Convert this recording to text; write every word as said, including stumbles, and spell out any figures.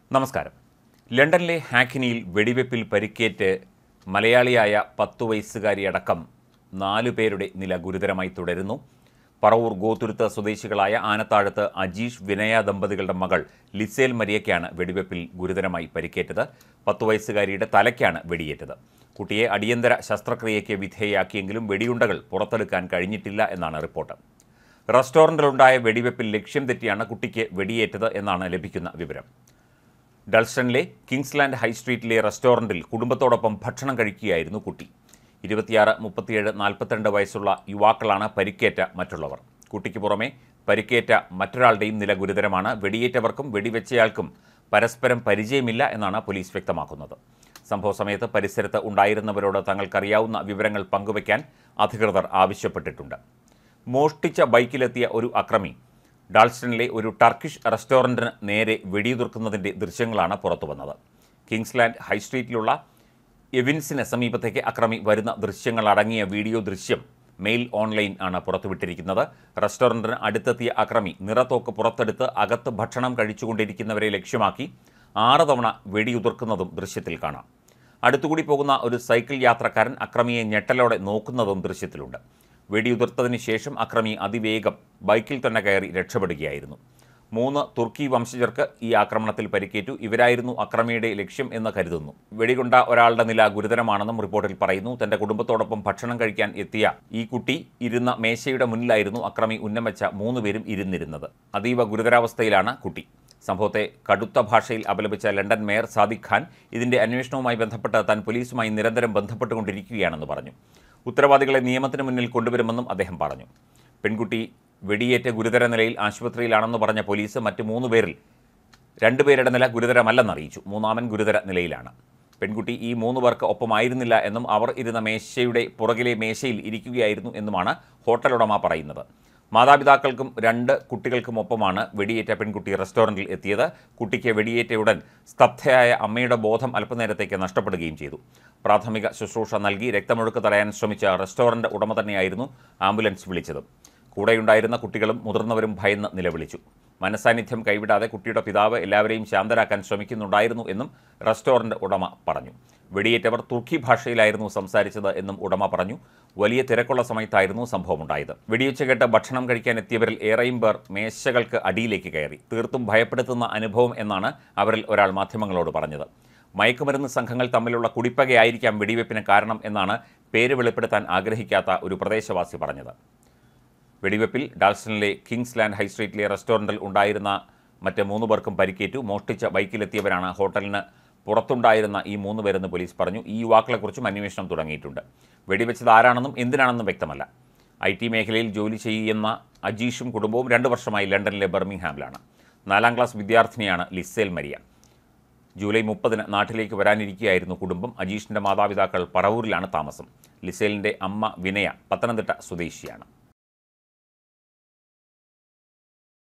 നമസ്കാരം. ലണ്ടനിലെ ഹാക്കിനിയിൽ വെടിവെപ്പിൽ പരിക്കേറ്റ് മലയാളിയായ പത്തു വയസ്സുകാരിയടക്കം നാലു പേരുടെ നില ഗുരുതരമായി തുടരുന്നു. പറവൂർ ഗോതുരുത്ത് സ്വദേശികളായ ആനത്താഴത്ത് അജീഷ് വിനയ ദമ്പതികളുടെ മകൾ ലിസേൽ മരിയയ്ക്കാണ് വെടിവെപ്പിൽ ഗുരുതരമായി പരിക്കേറ്റത്. പത്തു വയസ്സുകാരിയുടെ തലയ്ക്കാണ് വെടിയേറ്റത്. കുട്ടിയെ അടിയന്തര ശസ്ത്രക്രിയയ്ക്ക് വിധേയയാക്കിയെങ്കിലും വെടിയുണ്ടകൾ പുറത്തെടുക്കാൻ കഴിഞ്ഞിട്ടില്ല എന്നാണ് റിപ്പോർട്ട്. റെസ്റ്റോറൻറ്റിലുണ്ടായ വെടിവെപ്പിൽ ലക്ഷ്യം തെറ്റിയാണ് കുട്ടിക്ക് വെടിയേറ്റത് എന്നാണ് ലഭിക്കുന്ന വിവരം. ഡൾസ്റ്റണിലെ കിങ്സ്ലാൻഡ് ഹൈസ്ട്രീറ്റിലെ റെസ്റ്റോറൻറ്റിൽ കുടുംബത്തോടൊപ്പം ഭക്ഷണം കഴിക്കുകയായിരുന്നു കുട്ടി. ഇരുപത്തിയാറ്, മുപ്പത്തിയേഴ്, നാൽപ്പത്തിരണ്ട് വയസ്സുള്ള യുവാക്കളാണ് പരിക്കേറ്റ മറ്റുള്ളവർ. കുട്ടിക്ക് പുറമെ പരിക്കേറ്റ മറ്റൊരാളുടെയും നില ഗുരുതരമാണ്. വെടിയേറ്റവർക്കും വെടിവെച്ചയാൾക്കും പരസ്പരം പരിചയമില്ല എന്നാണ് പോലീസ് വ്യക്തമാക്കുന്നത്. സംഭവ സമയത്ത് പരിസരത്ത് ഉണ്ടായിരുന്നവരോട് തങ്ങൾക്കറിയാവുന്ന വിവരങ്ങൾ പങ്കുവയ്ക്കാൻ അധികൃതർ ആവശ്യപ്പെട്ടിട്ടുണ്ട്. മോഷ്ടിച്ച ബൈക്കിലെത്തിയ ഒരു അക്രമി ഡാൾസ്റ്റണിലെ ഒരു ടർക്കിഷ് റെസ്റ്റോറൻറ്റിന് നേരെ വെടിയുതിർക്കുന്നതിൻ്റെ ദൃശ്യങ്ങളാണ് പുറത്തുവന്നത്. കിങ്സ്ലാൻഡ് ഹൈസ്ട്രീറ്റിലുള്ള എവിൻസിന് സമീപത്തേക്ക് അക്രമി വരുന്ന ദൃശ്യങ്ങളടങ്ങിയ വീഡിയോ ദൃശ്യം മെയിൽ ഓൺലൈൻ ആണ് പുറത്തുവിട്ടിരിക്കുന്നത്. റെസ്റ്റോറൻറ്റിന് അടുത്തെത്തിയ അക്രമി നിറത്തോക്ക് പുറത്തെടുത്ത് അകത്ത് ഭക്ഷണം കഴിച്ചുകൊണ്ടിരിക്കുന്നവരെ ലക്ഷ്യമാക്കി ആറ് തവണ വെടിയുതിർക്കുന്നതും ദൃശ്യത്തിൽ കാണാം. അടുത്തുകൂടി പോകുന്ന ഒരു സൈക്കിൾ യാത്രക്കാരൻ അക്രമിയെ ഞെട്ടലോടെ നോക്കുന്നതും ദൃശ്യത്തിലുണ്ട്. വെടിയുതിർത്തതിന് ശേഷം അക്രമി അതിവേഗം ബൈക്കിൽ തന്നെ കയറി രക്ഷപ്പെടുകയായിരുന്നു. മൂന്ന് തുർക്കി വംശജർക്ക് ഈ ആക്രമണത്തിൽ പരിക്കേറ്റു. ഇവരായിരുന്നു അക്രമിയുടെ ലക്ഷ്യം എന്ന് കരുതുന്നു. വെടികൊണ്ട ഒരാളുടെ നില ഗുരുതരമാണെന്നും റിപ്പോർട്ടിൽ പറയുന്നു. തന്റെ കുടുംബത്തോടൊപ്പം ഭക്ഷണം കഴിക്കാൻ എത്തിയ ഈ കുട്ടി ഇരുന്ന മേശയുടെ മുന്നിലായിരുന്നു അക്രമി ഉന്നം വെച്ച മൂന്നുപേരും ഇരുന്നിരുന്നത്. അതീവ ഗുരുതരാവസ്ഥയിലാണ് കുട്ടി. സംഭവത്തെ കടുത്ത ഭാഷയിൽ അപലപിച്ച ലണ്ടൻ മേയർ സാദിഖ് ഖാൻ ഇതിന്റെ അന്വേഷണവുമായി ബന്ധപ്പെട്ട് താൻ പോലീസുമായി നിരന്തരം ബന്ധപ്പെട്ടുകൊണ്ടിരിക്കുകയാണെന്ന് പറഞ്ഞു. ഉത്തരവാദികളെ നിയമത്തിന് മുന്നിൽ കൊണ്ടുവരുമെന്നും അദ്ദേഹം പറഞ്ഞു. പെൺകുട്ടി വെടിയേറ്റ് ഗുരുതര നിലയിൽ ആശുപത്രിയിലാണെന്ന് പറഞ്ഞ പോലീസ് മറ്റ് മൂന്ന് പേരിൽ രണ്ടുപേരുടെ നില ഗുരുതരമല്ലെന്നറിയിച്ചു. മൂന്നാമൻ ഗുരുതര നിലയിലാണ്. പെൺകുട്ടി ഈ മൂന്ന് പേർക്ക് ഒപ്പമായിരുന്നില്ല എന്നും അവർ ഇരുന്ന മേശയുടെ പുറകിലെ മേശയിൽ ഇരിക്കുകയായിരുന്നു എന്നുമാണ് ഹോട്ടൽ ഉടമ പറയുന്നത്. മാതാപിതാക്കൾക്കും രണ്ട് കുട്ടികൾക്കുമൊപ്പമാണ് വെടിയേറ്റ പെൺകുട്ടി റെസ്റ്റോറൻറ്റിൽ എത്തിയത്. കുട്ടിക്ക് വെടിയേറ്റയുടൻ സ്തബ്ധയായ അമ്മയുടെ ബോധം അല്പനേരത്തേക്ക് നഷ്ടപ്പെടുകയും ചെയ്തു. പ്രാഥമിക ശുശ്രൂഷ നൽകി രക്തമൊഴുക്ക് തടയാൻ ശ്രമിച്ച റെസ്റ്റോറൻറ്റ് ഉടമ തന്നെയായിരുന്നു ആംബുലൻസ് വിളിച്ചത്. കൂടെയുണ്ടായിരുന്ന കുട്ടികളും മുതിർന്നവരും ഭയന്ന് നിലവിളിച്ചു. മനസാന്നിധ്യം കൈവിടാതെ കുട്ടിയുടെ പിതാവ് എല്ലാവരെയും ശാന്തരാക്കാൻ ശ്രമിക്കുന്നുണ്ടായിരുന്നു എന്നും റെസ്റ്റോറൻറ്റ് ഉടമ പറഞ്ഞു. വെടിയേറ്റവർ തുർക്കി ഭാഷയിലായിരുന്നു സംസാരിച്ചത് എന്നും ഉടമ പറഞ്ഞു. വലിയ തിരക്കുള്ള സമയത്തായിരുന്നു സംഭവമുണ്ടായത്. വെടിവെച്ച് കേട്ട് ഭക്ഷണം കഴിക്കാൻ എത്തിയവരിൽ ഏറെയും പേർ മേശകൾക്ക് അടിയിലേക്ക് കയറി. തീർത്തും ഭയപ്പെടുത്തുന്ന അനുഭവം എന്നാണ് അവരിൽ ഒരാൾ മാധ്യമങ്ങളോട് പറഞ്ഞത്. മയക്കുമരുന്ന് സംഘങ്ങൾ തമ്മിലുള്ള കുടിപ്പകയായിരിക്കാം വെടിവെപ്പിന് കാരണം എന്നാണ് പേര് വെളിപ്പെടുത്താൻ ആഗ്രഹിക്കാത്ത ഒരു പ്രദേശവാസി പറഞ്ഞത്. വെടിവെപ്പിൽ ഡാൾസ്റ്റണിലെ കിങ്സ്ലാൻഡ് ഹൈസ്ട്രീറ്റിലെ റെസ്റ്റോറൻറ്റിൽ ഉണ്ടായിരുന്ന മറ്റ് മൂന്ന് പേർക്കും പരിക്കേറ്റു. മോഷ്ടിച്ച ബൈക്കിലെത്തിയവരാണ് ഹോട്ടലിന് പുറത്തുണ്ടായിരുന്ന ഈ മൂന്ന് പേരെന്ന് പോലീസ് പറഞ്ഞു. ഈ യുവാക്കളെക്കുറിച്ചും അന്വേഷണം തുടങ്ങിയിട്ടുണ്ട്. വെടിവെച്ചത് ആരാണെന്നും എന്തിനാണെന്നും വ്യക്തമല്ല. ഐ ടി മേഖലയിൽ ജോലി ചെയ്യുന്ന അജീഷും കുടുംബവും രണ്ട് വർഷമായി ലണ്ടനിലെ ബർമിംഗ്ഹാമിലാണ്. നാലാം ക്ലാസ് വിദ്യാർത്ഥിനിയാണ് ലിസേൽ മരിയ. ജൂലൈ മുപ്പതിന് നാട്ടിലേക്ക് വരാനിരിക്കുകയായിരുന്നു കുടുംബം. അജീഷിൻ്റെ മാതാപിതാക്കൾ പറവൂരിലാണ് താമസം. ലിസേലിൻ്റെ അമ്മ വിനയ പത്തനംതിട്ട സ്വദേശിയാണ്.